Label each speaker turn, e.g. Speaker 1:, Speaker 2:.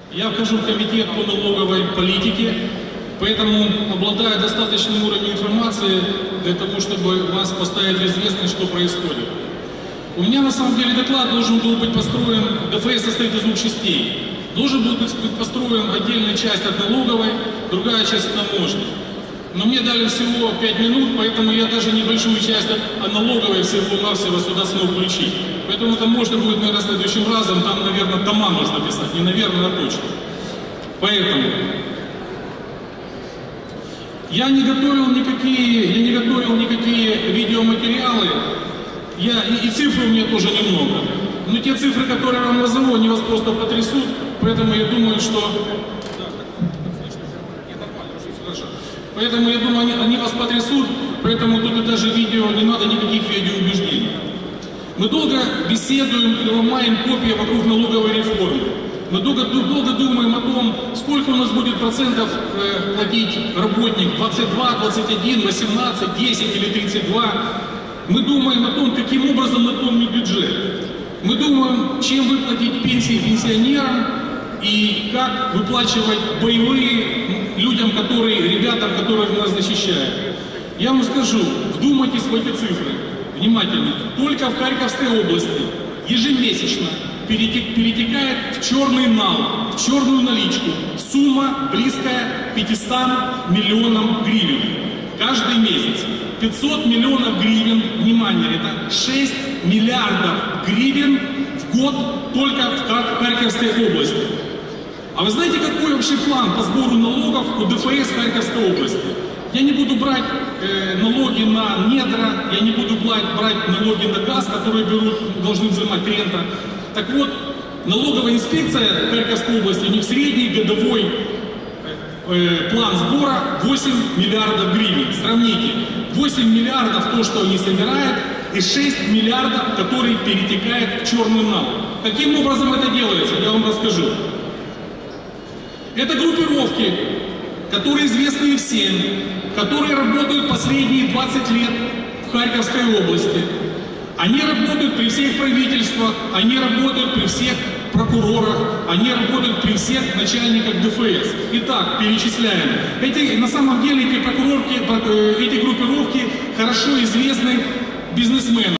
Speaker 1: Я вхожу в комитет по налоговой политике, поэтому обладаю достаточным уровнем информации для того, чтобы вас поставить в известность, что происходит. У меня на самом деле доклад должен был быть построен, ДФС состоит из двух частей. Должен был быть построен отдельная часть от налоговой, другая часть от таможни. Но мне дали всего 5 минут, поэтому я даже небольшую часть от налоговой всего-навсего сюда смог включить. Поэтому это можно будет, наверное, следующим разом, там, наверное, тома нужно писать, не наверное, а точно. Поэтому я не готовил никакие видеоматериалы, и цифры у меня тоже немного. Но те цифры, которые я вам назову, они вас просто потрясут, поэтому я думаю, что... Поэтому я думаю, они вас потрясут, поэтому тут даже видео, не надо никаких видеоубеждений. Мы долго беседуем и ломаем копья вокруг налоговой реформы. Мы долго думаем о том, сколько у нас будет процентов платить работник, 22, 21, 18, 10 или 32. Мы думаем о том, каким образом наполнить бюджет. Мы думаем, чем выплатить пенсии пенсионерам и как выплачивать боевые людям, ребятам, которые нас защищают. Я вам скажу, вдумайтесь в эти цифры, внимательно. Только в Харьковской области ежемесячно перетекает в черный нал, в черную наличку сумма близкая к 500 миллионам гривен. Каждый месяц. 500 миллионов гривен, внимание, это 6 миллиардов гривен в год только в Харьковской области. А вы знаете, какой вообще план по сбору налогов у ДФС Харьковской области? Я не буду брать налоги на недра, я не буду брать налоги на газ, которые должны взимать рента. Так вот, налоговая инспекция Харьковской области, у них средний годовой план сбора 8 миллиардов гривен. Сравните, 8 миллиардов то, что они собирают, и 6 миллиардов, которые перетекают в черный нал. Каким образом это делается, я вам расскажу. Это группировки, которые известны всем, которые работают последние 20 лет в Харьковской области. Они работают при всех правительствах, они работают при всех прокурорах, они работают при всех начальниках ДФС. Итак, перечисляем. На самом деле эти группировки хорошо известны бизнесменам.